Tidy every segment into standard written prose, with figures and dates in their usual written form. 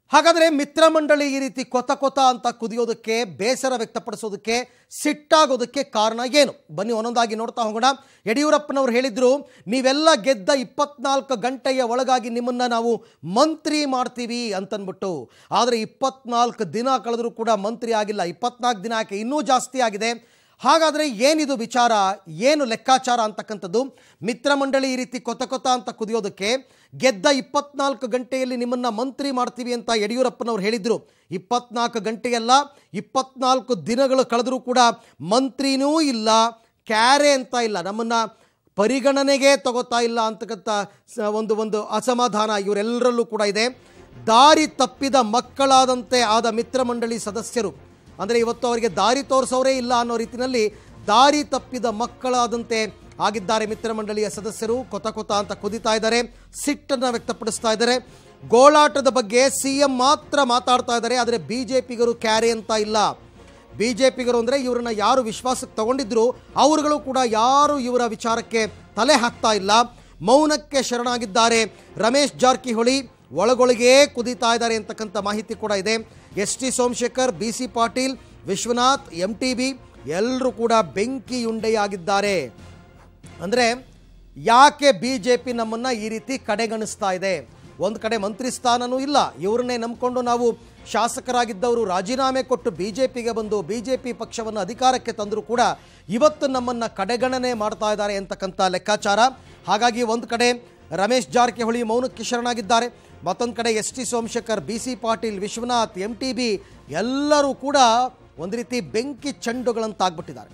ಹಾಗಾದರೆ ಮಿತ್ರ ಮಂಡಳಿ ಈ ರೀತಿ ಕೊತ ಕೊತ ಅಂತ ಕುದಿಯೋದಕ್ಕೆ, ಬೇಸರ ವ್ಯಕ್ತಪಡಿಸೋದಕ್ಕೆ, ಸಿಟ್ಟಾಗೋದಕ್ಕೆ ಕಾರಣ ಏನು? ಬನ್ನಿ ಒಂದೊಂದಾಗಿ ನೋಡ್ತಾ ಹೋಗೋಣ. ಯಡಿಯೂರಪ್ಪನವರು ಹೇಳಿದ್ರು, ನೀವೆಲ್ಲ ಗೆದ್ದ 24 ಗಂಟೆಯ ಒಳಗಾಗಿ ನಿಮ್ಮನ್ನು ನಾವು ಮಂತ್ರಿ ಮಾಡ್ತೀವಿ ಅಂತನ್ಬಿಟ್ಟು. ಆದರೆ 24 ದಿನ ಕಳೆದರೂ ಕೂಡ ಮಂತ್ರಿ ಆಗಿಲ್ಲ. 24 ದಿನ ಯಾಕೆ, ಇನ್ನೂ ಜಾಸ್ತಿ ಆಗಿದೆ. ಹಾಗಾದರೆ ಏನಿದು ವಿಚಾರ, ಏನು ಲೆಕ್ಕಾಚಾರ ಅಂತಕ್ಕಂಥದ್ದು? ಮಿತ್ರ ಮಂಡಳಿ ಈ ರೀತಿ ಕೊತ ಕೊತ ಅಂತ ಕುದಿಯೋದಕ್ಕೆ, ಗೆದ್ದ 24 ಗಂಟೆಯಲ್ಲಿ ನಿಮ್ಮನ್ನು ಮಂತ್ರಿ ಮಾಡ್ತೀವಿ ಅಂತ ಯಡಿಯೂರಪ್ಪನವ್ರು ಹೇಳಿದರು. 24 ಗಂಟೆಯಲ್ಲ, 24 ದಿನಗಳು ಕಳೆದರೂ ಕೂಡ ಮಂತ್ರಿನೂ ಇಲ್ಲ, ಕ್ಯಾರೆ ಅಂತ ಇಲ್ಲ, ನಮ್ಮನ್ನು ಪರಿಗಣನೆಗೆ ತಗೋತಾ ಇಲ್ಲ ಅಂತಕ್ಕಂಥ ಒಂದು ಅಸಮಾಧಾನ ಇವರೆಲ್ಲರಲ್ಲೂ ಕೂಡ ಇದೆ. ದಾರಿ ತಪ್ಪಿದ ಮಕ್ಕಳಾದಂತೆ ಆದ ಮಿತ್ರ ಮಂಡಳಿ ಸದಸ್ಯರು, ಅಂದರೆ ಇವತ್ತು ಅವರಿಗೆ ದಾರಿ ತೋರಿಸೋರೇ ಇಲ್ಲ ಅನ್ನೋ ರೀತಿಯಲ್ಲಿ ದಾರಿ ತಪ್ಪಿದ ಮಕ್ಕಳಾದಂತೆ ಆಗಿದ್ದಾರೆ ಮಿತ್ರ ಮಂಡಳಿಯ ಸದಸ್ಯರು. ಕೊತ ಕೊತ ಅಂತ ಕುದಿತಾ ಇದ್ದಾರೆ, ಸಿಟ್ಟನ್ನು ವ್ಯಕ್ತಪಡಿಸ್ತಾ ಇದ್ದಾರೆ. ಗೋಳಾಟದ ಬಗ್ಗೆ CM ಮಾತ್ರ ಮಾತಾಡ್ತಾ ಇದ್ದಾರೆ, ಆದರೆ BJPಗರು ಕ್ಯಾರೆ ಅಂತ ಇಲ್ಲ. BJPಗರು ಅಂದರೆ ಇವರನ್ನ ಯಾರು ವಿಶ್ವಾಸಕ್ಕೆ ತಗೊಂಡಿದ್ರು ಅವರುಗಳು ಕೂಡ ಯಾರು ಇವರ ವಿಚಾರಕ್ಕೆ ತಲೆ ಹಾಕ್ತಾ ಇಲ್ಲ. ಮೌನಕ್ಕೆ ಶರಣಾಗಿದ್ದಾರೆ. ರಮೇಶ್ ಜಾರಕಿಹೊಳಿ ಒಳಗೊಳಗೇ ಕುದಿತಾ ಇದ್ದಾರೆ ಅಂತಕ್ಕಂಥ ಮಾಹಿತಿ ಕೂಡ ಇದೆ. ST Somashekar, BC Patil, Vishwanath, MTB ಎಲ್ಲರೂ ಕೂಡ ಬೆಂಕಿಯುಂಡೆಯಾಗಿದ್ದಾರೆ. ಅಂದರೆ ಯಾಕೆ BJP ನಮ್ಮನ್ನು ಈ ರೀತಿ ಕಡೆಗಣಿಸ್ತಾ ಇದೆ? ಒಂದು ಕಡೆ ಮಂತ್ರಿ ಸ್ಥಾನನೂ ಇಲ್ಲ, ಇವ್ರನ್ನೇ ನಂಬಿಕೊಂಡು ನಾವು ಶಾಸಕರಾಗಿದ್ದವರು ರಾಜೀನಾಮೆ ಕೊಟ್ಟು BJPಗೆ ಬಂದು BJP ಪಕ್ಷವನ್ನು ಅಧಿಕಾರಕ್ಕೆ ತಂದರೂ ಕೂಡ ಇವತ್ತು ನಮ್ಮನ್ನು ಕಡೆಗಣನೆ ಮಾಡ್ತಾ ಇದ್ದಾರೆ ಅಂತಕ್ಕಂಥ ಲೆಕ್ಕಾಚಾರ. ಹಾಗಾಗಿ ಒಂದು ಕಡೆ ರಮೇಶ್ ಜಾರಕಿಹೊಳಿ ಮೌನಕ್ಕೆ ಶರಣಾಗಿದ್ದಾರೆ, ಮತ್ತೊಂದು ಕಡೆ ST Somashekar, BC Patil, Vishwanath, MTB ಎಲ್ಲರೂ ಕೂಡ ಒಂದು ರೀತಿ ಬೆಂಕಿ ಚೆಂಡುಗಳಂತಾಗ್ಬಿಟ್ಟಿದ್ದಾರೆ.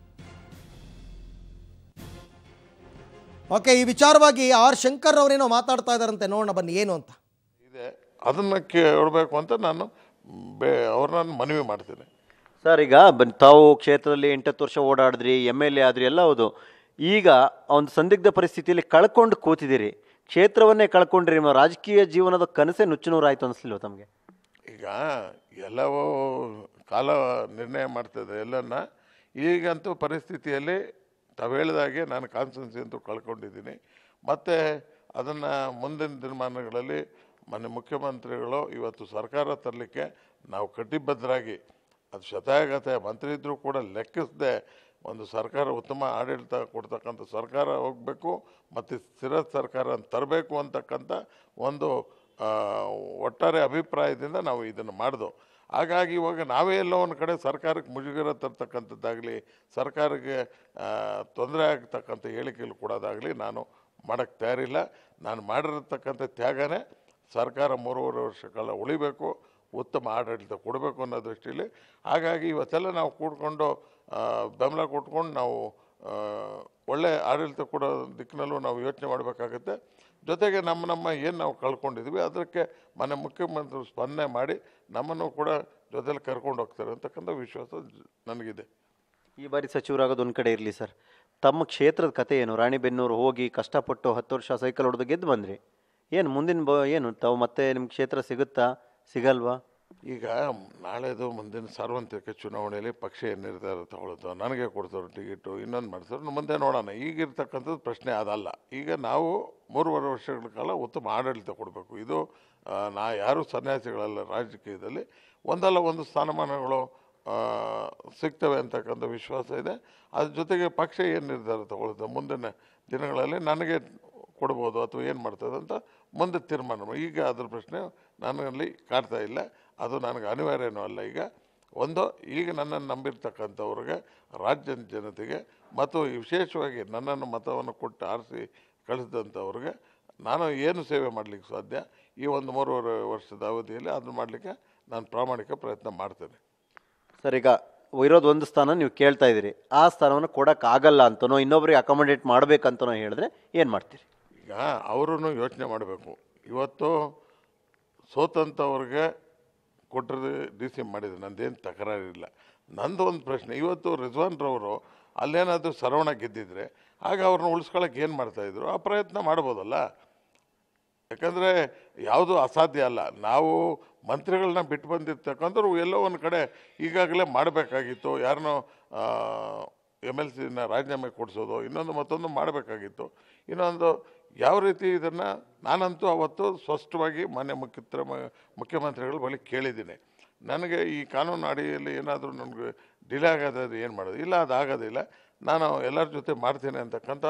ಓಕೆ, ಈ ವಿಚಾರವಾಗಿ R ಶಂಕರ್ ಅವರೇನೋ ಮಾತಾಡ್ತಾ ಇದ್ದಾರಂತೆ, ನೋಡೋಣ ಬನ್ನಿ ಏನು ಅಂತ ಇದೆ. ಅದನ್ನು ಕೇಳಬೇಕು ಅಂತ ನಾನು ಅವ್ರನ್ನ ಮನವಿ ಮಾಡ್ತೀನಿ. ಸರ್, ಈಗ ತಾವು ಕ್ಷೇತ್ರದಲ್ಲಿ 8 ವರ್ಷ ಓಡಾಡಿದ್ರಿ, MLA ಆದ್ರಿ, ಎಲ್ಲ ಹೌದು. ಈಗ ಒಂದು ಸಂದಿಗ್ಧ ಪರಿಸ್ಥಿತಿಯಲ್ಲಿ ಕಳ್ಕೊಂಡು ಕೂತಿದ್ದೀರಿ, ಕ್ಷೇತ್ರವನ್ನೇ ಕಳ್ಕೊಂಡ್ರಿ, ನಿಮ್ಮ ರಾಜಕೀಯ ಜೀವನದ ಕನಸೇ ನುಚ್ಚುನೂರಾಯ್ತು ಅನಿಸ್ಲಿಲ್ವ ತಮಗೆ? ಈಗ ಎಲ್ಲವೂ ಕಾಲ ನಿರ್ಣಯ ಮಾಡ್ತಿದೆ ಎಲ್ಲನ್ನ. ಈಗಂತೂ ಪರಿಸ್ಥಿತಿಯಲ್ಲಿ ತಾವು ಹೇಳಿದಾಗೆ ನಾನು ಕಾನ್ಸ್ಟಿಟ್ಯೂನ್ಸಿ ಅಂತೂ ಕಳ್ಕೊಂಡಿದ್ದೀನಿ. ಮತ್ತು ಅದನ್ನು ಮುಂದಿನ ದಿನಮಾನಗಳಲ್ಲಿ ಮಾನ್ಯ ಮುಖ್ಯಮಂತ್ರಿಗಳು ಇವತ್ತು ಸರ್ಕಾರ ತರಲಿಕ್ಕೆ ನಾವು ಕಟಿಬದ್ಧರಾಗಿ, ಅದು ಶತಾಯಗತಾಯ ಮಂತ್ರಿ ಇದ್ದರೂ ಕೂಡ ಲೆಕ್ಕಿಸದೆ ಒಂದು ಸರ್ಕಾರ ಉತ್ತಮ ಆಡಳಿತ ಕೊಡ್ತಕ್ಕಂಥ ಸರ್ಕಾರ ಹೋಗಬೇಕು ಮತ್ತು ಸ್ಥಿರ ಸರ್ಕಾರ ತರಬೇಕು ಅಂತಕ್ಕಂಥ ಒಂದು ಒಟ್ಟಾರೆ ಅಭಿಪ್ರಾಯದಿಂದ ನಾವು ಇದನ್ನು ಮಾಡಿದೋ. ಹಾಗಾಗಿ ಇವಾಗ ನಾವೇ ಎಲ್ಲೋ ಒಂದು ಕಡೆ ಸರ್ಕಾರಕ್ಕೆ ಮುಜುಗರ ತರ್ತಕ್ಕಂಥದ್ದಾಗಲಿ, ಸರ್ಕಾರಕ್ಕೆ ತೊಂದರೆ ಆಗ್ತಕ್ಕಂಥ ಹೇಳಿಕೆಗಳು ಕೊಡೋದಾಗಲಿ ನಾನು ಮಾಡೋಕ್ಕೆ ತಯಾರಿಲ್ಲ. ನಾನು ಮಾಡಿರತಕ್ಕಂಥ ತ್ಯಾಗನೇ ಸರ್ಕಾರ 3.5 ವರ್ಷ ಕಾಲ ಉಳಿಬೇಕು, ಉತ್ತಮ ಆಡಳಿತ ಕೊಡಬೇಕು ಅನ್ನೋ ದೃಷ್ಟಿಯಲ್ಲಿ. ಹಾಗಾಗಿ ಇವತ್ತೆಲ್ಲ ನಾವು ಕೂಡ್ಕೊಂಡು ಬೆಂಬಲ ಕೊಟ್ಕೊಂಡು ನಾವು ಒಳ್ಳೆ ಆಡಳಿತ ಕೊಡೋ ದಿಕ್ಕಿನಲ್ಲೂ ನಾವು ಯೋಚನೆ ಮಾಡಬೇಕಾಗತ್ತೆ. ಜೊತೆಗೆ ನಮ್ಮ ಏನು ನಾವು ಕಳ್ಕೊಂಡಿದ್ವಿ ಅದಕ್ಕೆ ಮನೆ ಮುಖ್ಯಮಂತ್ರಿ ಸ್ಪಂದನೆ ಮಾಡಿ ನಮ್ಮನ್ನು ಕೂಡ ಜೊತೆಲಿ ಕರ್ಕೊಂಡು ಹೋಗ್ತಾರೆ ಅಂತಕ್ಕಂಥ ವಿಶ್ವಾಸ ನನಗಿದೆ. ಈ ಬಾರಿ ಸಚಿವರಾಗೋದು ಒಂದು ಕಡೆ ಇರಲಿ ಸರ್, ತಮ್ಮ ಕ್ಷೇತ್ರದ ಕತೆ ಏನು? ರಾಣಿಬೆನ್ನೂರು ಹೋಗಿ ಕಷ್ಟಪಟ್ಟು 10 ವರ್ಷ ಸೈಕಲ್ ಹೊಡೆದು ಗೆದ್ದು ಬಂದ್ರಿ, ಏನು ಮುಂದಿನ ಏನು ತಾವು ಮತ್ತೆ ನಿಮ್ಮ ಕ್ಷೇತ್ರ ಸಿಗುತ್ತಾ ಸಿಗಲ್ವಾ? ಈಗ ನಾಳೆದು ಮುಂದಿನ ಸಾರ್ವತ್ರಿಕ ಚುನಾವಣೆಯಲ್ಲಿ ಪಕ್ಷ ಏನು ನಿರ್ಧಾರ ತಗೊಳ್ತೋ, ನನಗೆ ಕೊಡ್ತಾರೆ ಟಿಕೆಟು, ಇನ್ನೊಂದು ಮಾಡ್ತಾರೆ, ಮುಂದೆ ನೋಡೋಣ. ಈಗಿರ್ತಕ್ಕಂಥದ್ದು ಪ್ರಶ್ನೆ ಅದಲ್ಲ. ಈಗ ನಾವು 3.5 ವರ್ಷಗಳ ಕಾಲ ಉತ್ತಮ ಆಡಳಿತ ಕೊಡಬೇಕು. ಇದು ಯಾರೂ ಸನ್ಯಾಸಿಗಳಲ್ಲ, ರಾಜಕೀಯದಲ್ಲಿ ಒಂದಲ್ಲ ಒಂದು ಸ್ಥಾನಮಾನಗಳು ಸಿಗ್ತವೆ ಅಂತಕ್ಕಂಥ ವಿಶ್ವಾಸ ಇದೆ. ಅದ್ರ ಜೊತೆಗೆ ಪಕ್ಷ ಏನು ನಿರ್ಧಾರ ತಗೊಳ್ತೋ ಮುಂದಿನ ದಿನಗಳಲ್ಲಿ ನನಗೆ ಕೊಡ್ಬೋದು ಅಥವಾ ಏನು ಮಾಡ್ತದೆ ಅಂತ ಮುಂದೆ ತೀರ್ಮಾನ. ಈಗ ಅದ್ರ ಪ್ರಶ್ನೆ ನನ್ನಲ್ಲಿ ಕಾಡ್ತಾ ಇಲ್ಲ, ಅದು ನನಗೆ ಅನಿವಾರ್ಯನೂ ಅಲ್ಲ. ಈಗ ನನ್ನನ್ನು ನಂಬಿರ್ತಕ್ಕಂಥವ್ರಿಗೆ, ರಾಜ್ಯದ ಜನತೆಗೆ ಮತ್ತು ವಿಶೇಷವಾಗಿ ನನ್ನನ್ನು ಮತವನ್ನು ಕೊಟ್ಟು ಆರಿಸಿ ಕಳಿಸಿದಂಥವ್ರಿಗೆ ನಾನು ಏನು ಸೇವೆ ಮಾಡಲಿಕ್ಕೆ ಸಾಧ್ಯ ಈ ಒಂದು 3.5 ವರ್ಷದ ಅವಧಿಯಲ್ಲಿ ಅದನ್ನು ಮಾಡಲಿಕ್ಕೆ ನಾನು ಪ್ರಾಮಾಣಿಕ ಪ್ರಯತ್ನ ಮಾಡ್ತೇನೆ. ಸರ್, ಈಗ ಇರೋದು ಒಂದು ಸ್ಥಾನ ನೀವು ಕೇಳ್ತಾ ಇದ್ದೀರಿ, ಆ ಸ್ಥಾನವನ್ನು ಕೊಡೋಕ್ಕಾಗಲ್ಲ ಅಂತನೋ ಇನ್ನೊಬ್ರಿಗೆ ಅಕಾಮಡೇಟ್ ಮಾಡಬೇಕಂತನೋ ಹೇಳಿದ್ರೆ ಏನು ಮಾಡ್ತೀರಿ? ಈಗ ಅವರೂ ಯೋಚನೆ ಮಾಡಬೇಕು. ಇವತ್ತು ಸೋತಂಥವ್ರಿಗೆ ಕೊಟ್ಟರೆ DC ಮಾಡಿದೆ, ನಂದೇನು ತಕರಾರಿಲ್ಲ. ನಂದು ಒಂದು ಪ್ರಶ್ನೆ, ಇವತ್ತು ರಿಜ್ವಾನ್ರವರು ಅಲ್ಲೇನಾದರೂ ಸರವಣ ಗೆದ್ದಿದ್ರೆ ಆಗ ಅವ್ರನ್ನ ಉಳಿಸ್ಕೊಳ್ಳೋಕೆ ಏನು ಮಾಡ್ತಾಯಿದ್ರು? ಆ ಪ್ರಯತ್ನ ಮಾಡ್ಬೋದಲ್ಲ. ಯಾಕಂದರೆ ಯಾವುದೂ ಅಸಾಧ್ಯ ಅಲ್ಲ. ನಾವು ಮಂತ್ರಿಗಳನ್ನ ಬಿಟ್ಟು ಬಂದಿರ್ತಕ್ಕಂಥವ್ರು ಎಲ್ಲೋ ಒಂದು ಕಡೆ ಈಗಾಗಲೇ ಮಾಡಬೇಕಾಗಿತ್ತು. ಯಾರನ್ನೋ MLCನ ರಾಜೀನಾಮೆ ಕೊಡಿಸೋದು, ಇನ್ನೊಂದು ಮತ್ತೊಂದು ಮಾಡಬೇಕಾಗಿತ್ತು. ಇನ್ನೊಂದು ಯಾವ ರೀತಿ ಇದನ್ನು ನಾನಂತೂ ಅವತ್ತು ಸ್ಪಷ್ಟವಾಗಿ ಮಾನ್ಯ ಮುಖ್ಯಮಂತ್ರಿಗಳ ಬಳಿ ಕೇಳಿದ್ದೀನಿ. ನನಗೆ ಈ ಕಾನೂನು ಅಡಿಯಲ್ಲಿ ಏನಾದರೂ ನನಗೆ ಡಿಲೇ ಆಗೋದಾದ್ರೆ ಏನು ಮಾಡೋದು, ಇಲ್ಲ ಅದು ಆಗೋದಿಲ್ಲ, ನಾನು ಎಲ್ಲರ ಜೊತೆ ಮಾಡ್ತೀನಿ ಅಂತಕ್ಕಂಥ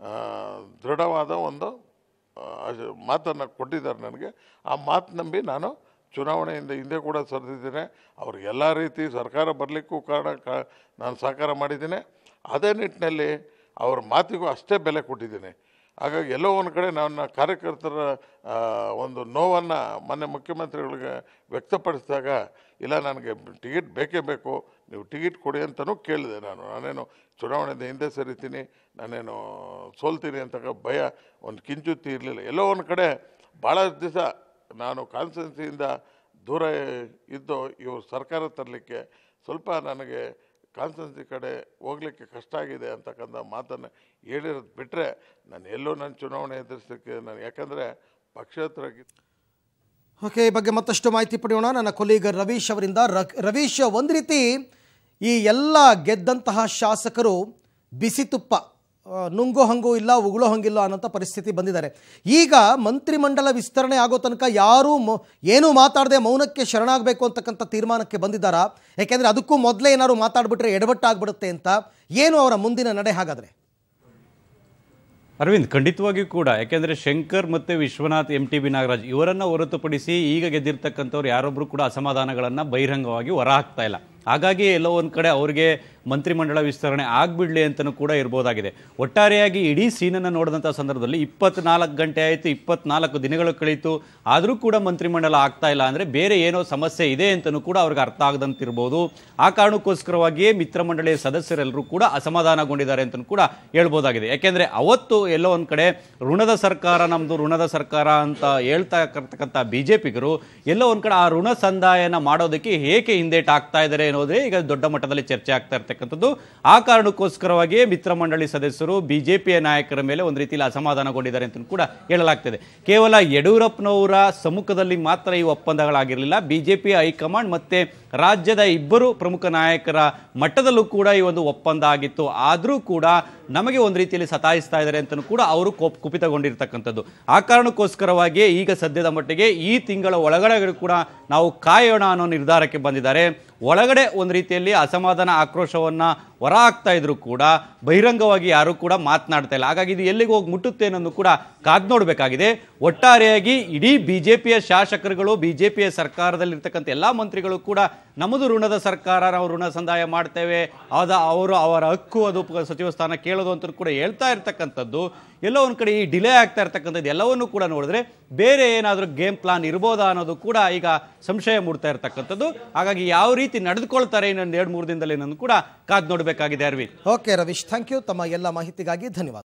ದೃಢವಾದ ಒಂದು ಮಾತನ್ನು ಕೊಟ್ಟಿದ್ದಾರೆ ನನಗೆ. ಆ ಮಾತು ನಂಬಿ ನಾನು ಚುನಾವಣೆಯಿಂದ ಹಿಂದೆ ಕೂಡ ಸರಿದಿದ್ದೇನೆ. ಅವ್ರಿಗೆ ಎಲ್ಲ ರೀತಿ ಸರ್ಕಾರ ಬರಲಿಕ್ಕೂ ನಾನು ಸಹಕಾರ ಮಾಡಿದ್ದೇನೆ. ಅದೇ ನಿಟ್ಟಿನಲ್ಲಿ ಅವ್ರ ಮಾತಿಗೂ ಅಷ್ಟೇ ಬೆಲೆ ಕೊಟ್ಟಿದ್ದೀನಿ. ಹಾಗಾಗಿ ಎಲ್ಲೋ ಒಂದು ಕಡೆ ನನ್ನ ಕಾರ್ಯಕರ್ತರ ಒಂದು ನೋವನ್ನು ಮೊನ್ನೆ ಮುಖ್ಯಮಂತ್ರಿಗಳಿಗೆ ವ್ಯಕ್ತಪಡಿಸಿದಾಗ, ಇಲ್ಲ ನನಗೆ ಟಿಕೆಟ್ ಬೇಕೇ ಬೇಕು, ನೀವು ಟಿಕೆಟ್ ಕೊಡಿ ಅಂತಲೂ ಕೇಳಿದೆ. ನಾನೇನು ಚುನಾವಣೆಯಿಂದ ಹಿಂದೆ ಸರಿತೀನಿ, ನಾನೇನು ಸೋಲ್ತೀನಿ ಅಂತ ಭಯ ಒಂದು ಕಿಂಚುತ್ತಿ ಇರಲಿಲ್ಲ. ಎಲ್ಲೋ ಒಂದು ಕಡೆ ಭಾಳ ದಿವಸ ನಾನು ಕಾನ್ಸ್ಟಿಟ್ಯೂನ್ಸಿಯಿಂದ ದೂರ ಇದ್ದು ಇವರು ಸರ್ಕಾರ ತರಲಿಕ್ಕೆ ಸ್ವಲ್ಪ ನನಗೆ ಕಾನ್ಸ್ಟಿಟ್ಯೂನ್ಸಿ ಕಡೆ ಹೋಗಲಿಕ್ಕೆ ಕಷ್ಟ ಆಗಿದೆ ಅಂತಕ್ಕಂಥ ಮಾತನ್ನು ಹೇಳಿರೋದು ಬಿಟ್ಟರೆ ನಾನು ಎಲ್ಲೂ ನನ್ನ ಚುನಾವಣೆ ಎದುರಿಸಲಿಕ್ಕೆ ನಾನು, ಯಾಕಂದರೆ ಪಕ್ಷೇತರಾಗಿ. ಓಕೆ, ಈ ಬಗ್ಗೆ ಮತ್ತಷ್ಟು ಮಾಹಿತಿ ಪಡೆಯೋಣ ನನ್ನ ಕೊಲೀಗ ರವೀಶ್ ಅವರಿಂದ. ರವೀಶ್, ಒಂದು ರೀತಿ ಈ ಎಲ್ಲ ಗೆದ್ದಂತಹ ಶಾಸಕರು ಬಿಸಿ ತುಪ್ಪ ನುಂಗೋ ಹಂಗೂ ಇಲ್ಲ, ಉಗುಳೋ ಹಂಗಿಲ್ಲ ಅನ್ನೋಂಥ ಪರಿಸ್ಥಿತಿ ಬಂದಿದ್ದಾರೆ. ಈಗ ಮಂತ್ರಿಮಂಡಲ ವಿಸ್ತರಣೆ ಆಗೋ ತನಕ ಯಾರೂ ಏನೂ ಮಾತಾಡದೆ ಮೌನಕ್ಕೆ ಶರಣಾಗಬೇಕು ಅಂತಕ್ಕಂಥ ತೀರ್ಮಾನಕ್ಕೆ ಬಂದಿದ್ದಾರಾ? ಯಾಕೆಂದರೆ ಅದಕ್ಕೂ ಮೊದಲೇ ಏನಾದ್ರು ಮಾತಾಡ್ಬಿಟ್ರೆ ಎಡವಟ್ಟಾಗ್ಬಿಡುತ್ತೆ ಅಂತ. ಏನು ಅವರ ಮುಂದಿನ ನಡೆ ಹಾಗಾದರೆ? ಅರವಿಂದ್, ಖಂಡಿತವಾಗಿಯೂ ಕೂಡ. ಯಾಕೆಂದರೆ ಶಂಕರ್ ಮತ್ತು ವಿಶ್ವನಾಥ್, MTB ನಾಗರಾಜ್ ಇವರನ್ನು ಹೊರತುಪಡಿಸಿ ಈಗ ಗೆದ್ದಿರ್ತಕ್ಕಂಥವ್ರು ಯಾರೊಬ್ಬರು ಕೂಡ ಅಸಮಾಧಾನಗಳನ್ನು ಬಹಿರಂಗವಾಗಿ ಹೊರಹಾಕ್ತಾ ಇಲ್ಲ. ಹಾಗಾಗಿ ಎಲ್ಲೋ ಒಂದು ಕಡೆ ಅವರಿಗೆ ಮಂತ್ರಿಮಂಡಲ ವಿಸ್ತರಣೆ ಆಗಿಬಿಡಲಿ ಅಂತಲೂ ಕೂಡ ಇರ್ಬೋದಾಗಿದೆ. ಒಟ್ಟಾರೆಯಾಗಿ ಇಡೀ ಸೀನನ್ನು ನೋಡಿದಂಥ ಸಂದರ್ಭದಲ್ಲಿ 24 ಗಂಟೆ ಆಯಿತು, 24 ದಿನಗಳು ಕಳೀತು, ಆದರೂ ಕೂಡ ಮಂತ್ರಿಮಂಡಲ ಆಗ್ತಾ ಇಲ್ಲ ಅಂದರೆ ಬೇರೆ ಏನೋ ಸಮಸ್ಯೆ ಇದೆ ಅಂತಲೂ ಕೂಡ ಅವ್ರಿಗೆ ಅರ್ಥ ಆಗದಂತಿರ್ಬೋದು. ಆ ಕಾರಣಕ್ಕೋಸ್ಕರವಾಗಿಯೇ ಮಿತ್ರ ಮಂಡಳಿಯ ಸದಸ್ಯರೆಲ್ಲರೂ ಕೂಡ ಅಸಮಾಧಾನಗೊಂಡಿದ್ದಾರೆ ಅಂತಲೂ ಕೂಡ ಹೇಳ್ಬೋದಾಗಿದೆ. ಯಾಕೆಂದರೆ ಅವತ್ತು ಎಲ್ಲೋ ಒಂದು ಕಡೆ ಋಣದ ಸರ್ಕಾರ, ನಮ್ಮದು ಋಣದ ಸರ್ಕಾರ ಅಂತ ಹೇಳ್ತಾ ಇರ್ತಕ್ಕಂಥ BJPಗರು ಎಲ್ಲೋ ಒಂದು ಕಡೆ ಆ ಋಣ ಸಂದಾಯನ ಮಾಡೋದಕ್ಕೆ ಹೇಗೆ ಹಿಂದೇಟು ಆಗ್ತಾ ಇದ್ದಾರೆ ಅನ್ನೋದೇ ಈಗ ದೊಡ್ಡ ಮಟ್ಟದಲ್ಲಿ ಚರ್ಚೆ ಆಗ್ತಾ ಇರ್ತಕ್ಕಂಥದ್ದು. ಆ ಕಾರಣಕ್ಕೋಸ್ಕರವಾಗಿಯೇ ಮಿತ್ರ ಮಂಡಳಿ ಸದಸ್ಯರು BJPಯ ನಾಯಕರ ಮೇಲೆ ಒಂದು ರೀತಿಯಲ್ಲಿ ಅಸಮಾಧಾನಗೊಂಡಿದ್ದಾರೆ ಅಂತ ಕೂಡ ಹೇಳಲಾಗ್ತದೆ. ಕೇವಲ ಯಡಿಯೂರಪ್ಪನವರ ಸಮ್ಮುಖದಲ್ಲಿ ಮಾತ್ರ ಈ ಒಪ್ಪಂದಗಳಾಗಿರಲಿಲ್ಲ. BJP ಹೈಕಮಾಂಡ್ ಮತ್ತೆ ರಾಜ್ಯದ ಇಬ್ಬರು ಪ್ರಮುಖ ನಾಯಕರ ಮಟ್ಟದಲ್ಲೂ ಕೂಡ ಈ ಒಂದು ಒಪ್ಪಂದ ಆಗಿತ್ತು. ಆದರೂ ಕೂಡ ನಮಗೆ ಒಂದು ರೀತಿಯಲ್ಲಿ ಸತಾಯಿಸ್ತಾ ಇದ್ದಾರೆ ಅಂತಲೂ ಕೂಡ ಅವರು ಕುಪಿತಗೊಂಡಿರ್ತಕ್ಕಂಥದ್ದು. ಆ ಕಾರಣಕ್ಕೋಸ್ಕರವಾಗಿಯೇ ಈಗ ಸದ್ಯದ ಮಟ್ಟಿಗೆ ಈ ತಿಂಗಳ ಒಳಗಡೆ ಕೂಡ ನಾವು ಕಾಯೋಣ ಅನ್ನೋ ನಿರ್ಧಾರಕ್ಕೆ ಬಂದಿದ್ದಾರೆ. ಒಳಗಡೆ ಒಂದು ರೀತಿಯಲ್ಲಿ ಅಸಮಾಧಾನ, ಆಕ್ರೋಶವನ್ನು ಹೊರ ಹಾಕ್ತಾ ಇದ್ರು ಕೂಡ ಬಹಿರಂಗವಾಗಿ ಯಾರೂ ಕೂಡ ಮಾತನಾಡ್ತಾ ಇಲ್ಲ. ಹಾಗಾಗಿ ಇದು ಎಲ್ಲಿಗೆ ಹೋಗಿ ಮುಟ್ಟುತ್ತೆ ಅನ್ನೋದು ಕೂಡ ಕಾದ್ ನೋಡಬೇಕಾಗಿದೆ. ಒಟ್ಟಾರೆಯಾಗಿ ಇಡೀ BJPಯ ಶಾಸಕರುಗಳು, BJPಯ ಸರ್ಕಾರದಲ್ಲಿರ್ತಕ್ಕಂಥ ಎಲ್ಲ ಮಂತ್ರಿಗಳು ಕೂಡ ನಮ್ಮದು ಋಣದ ಸರ್ಕಾರ, ನಾವು ಋಣ ಸಂದಾಯ ಮಾಡ್ತೇವೆ, ಅವರ ಹಕ್ಕು, ಅದು ಸಚಿವ ಸ್ಥಾನ ಕೇಳೋದು ಅಂತ ಕೂಡ ಹೇಳ್ತಾ ಇರ್ತಕ್ಕಂಥದ್ದು. ಎಲ್ಲೋ ಒಂದು ಕಡೆ ಈ ಡಿಲೇ ಆಗ್ತಾ ಇರ್ತಕ್ಕಂಥದ್ದು ಎಲ್ಲವನ್ನೂ ಕೂಡ ನೋಡಿದ್ರೆ ಬೇರೆ ಏನಾದರೂ ಗೇಮ್ ಪ್ಲಾನ್ ಇರ್ಬೋದಾ ಅನ್ನೋದು ಕೂಡ ಈಗ ಸಂಶಯ ಮೂಡ್ತಾ ಇರ್ತಕ್ಕಂಥದ್ದು. ಹಾಗಾಗಿ ಯಾವ ರೀತಿ ನಡೆದುಕೊಳ್ತಾರೆ ಇನ್ನೊಂದು 2-3 ದಿನದಲ್ಲಿ ಅನ್ನೋದು ಕೂಡ ಕಾದ್ ನೋಡಬೇಕಾಗಿದೆ. Arvind. Okay Ravish, thank you. ತಮ್ಮ ಎಲ್ಲ ಮಾಹಿತಿಗಾಗಿ ಧನ್ಯವಾದ.